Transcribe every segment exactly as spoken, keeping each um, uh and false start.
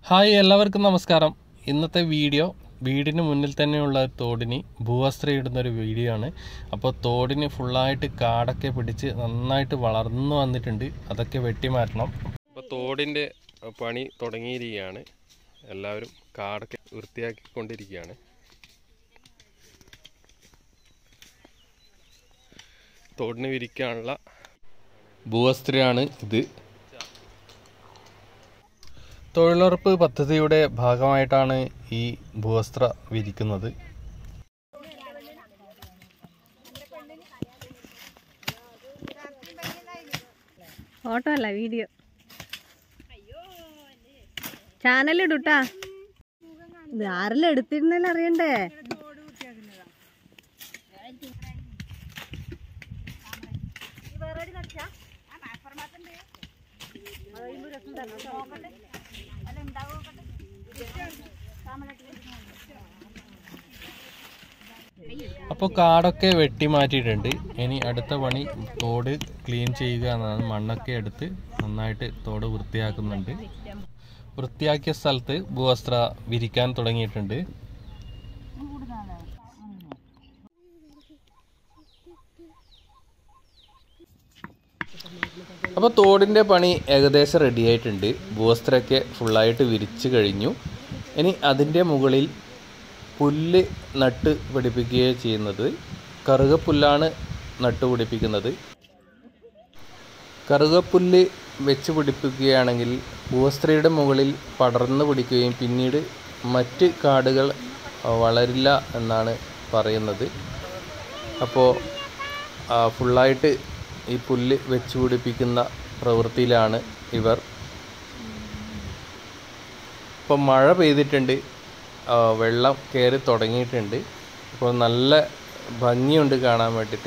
Hi, എല്ലാവർക്കും നമസ്കാരം. ഇന്നത്തെ വീഡിയോ വീടിന് മുന്നിൽ തന്നെയുള്ള തോടിന് ഭൂവസ്ത്രം ഇടുന്നൊരു വീഡിയോ ആണ്. അപ്പോൾ തോടിന് ഫുള്ളായിട്ട് കാടൊക്കെ പിടിച്ച് നന്നായിട്ട് വളർന്നു വന്നിട്ടുണ്ട്. അതൊക്കെ വെട്ടിമാറ്റണം. അപ്പോൾ തോടിൻ്റെ പണി തുടങ്ങിയിരിക്കുകയാണ്. എല്ലാവരും കാടൊക്കെ വൃത്തിയാക്കിക്കൊണ്ടിരിക്കുകയാണ്. തോടിന് വിരിക്കാനുള്ള ഭൂവസ്ത്രമാണ് ഇത്. തൊഴിലുറപ്പ് പദ്ധതിയുടെ ഭാഗമായിട്ടാണ് ഈ ഭൂവസ്ത്ര വിരിക്കുന്നത്. ഫോട്ടോ അല്ല, വീഡിയോ. ചാനലിടൂട്ടാ. ഇത് ആരെല്ലാം എടുത്തിരുന്നല്ലോ അറിയണ്ടേ. അപ്പോൾ കാടൊക്കെ വെട്ടി മാറ്റിയിട്ടുണ്ട്. ഇനി അടുത്ത പണി തോട് ക്ലീൻ ചെയ്യുക എന്നതാണ്. മണ്ണൊക്കെ എടുത്ത് നന്നായിട്ട് തോട് വൃത്തിയാക്കുന്നുണ്ട്. വൃത്തിയാക്കിയ സ്ഥലത്ത് ഭൂവസ്ത്ര വിരിക്കാൻ തുടങ്ങിയിട്ടുണ്ട്. അപ്പോൾ തോടിൻ്റെ പണി ഏകദേശം റെഡി ആയിട്ടുണ്ട്. ഭൂവസ്ത്രമൊക്കെ ഫുള്ളായിട്ട് വിരിച്ചു കഴിഞ്ഞു. ഇനി അതിൻ്റെ മുകളിൽ പുല്ല് നട്ട് പിടിപ്പിക്കുകയാണ് ചെയ്യുന്നത്. കറുകപ്പുല്ലാണ് നട്ട് പിടിപ്പിക്കുന്നത്. കറുകപ്പുല്ല് വെച്ച് പിടിപ്പിക്കുകയാണെങ്കിൽ ഭൂവസ്ത്രയുടെ മുകളിൽ പടർന്നു പിടിക്കുകയും പിന്നീട് മറ്റ് കാടുകൾ വളരില്ല എന്നാണ് പറയുന്നത്. അപ്പോൾ ഫുള്ളായിട്ട് ഈ പുല്ല് വെച്ച് പിടിപ്പിക്കുന്ന പ്രവൃത്തിയിലാണ് ഇവർ. ഇപ്പോൾ മഴ പെയ്തിട്ടുണ്ട്, വെള്ളം കയറി തുടങ്ങിയിട്ടുണ്ട്. അപ്പോൾ നല്ല ഭംഗിയുണ്ട് കാണാൻ വേണ്ടിയിട്ട്.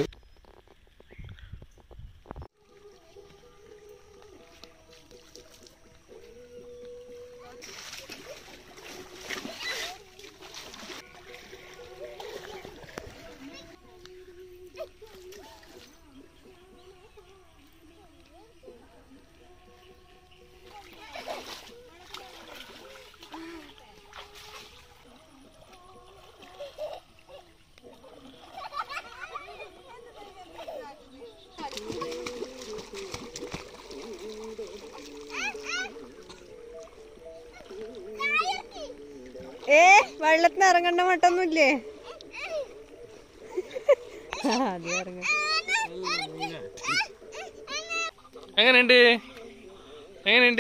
ഏ വെള്ളത്തിന് ഇറങ്ങണ്ട മട്ടൊന്നുമില്ലേ? എങ്ങനെയുണ്ട് എങ്ങനെയുണ്ട്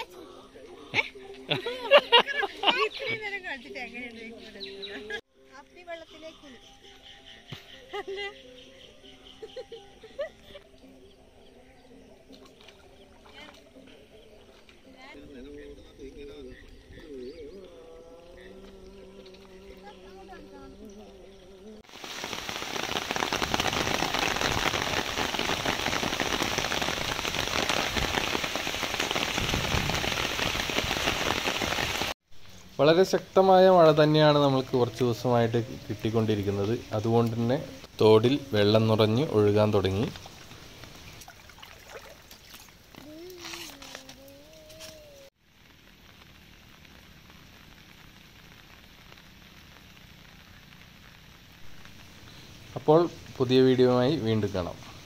വളരെ ശക്തമായ മഴ തന്നെയാണ് നമ്മൾക്ക് കുറച്ച് ദിവസമായിട്ട് കിട്ടിക്കൊണ്ടിരിക്കുന്നത്. അതുകൊണ്ട് തന്നെ തോടിൽ വെള്ളം നിറഞ്ഞ് ഒഴുകാൻ തുടങ്ങി. അപ്പോൾ പുതിയ വീഡിയോയുമായി വീണ്ടും കാണാം.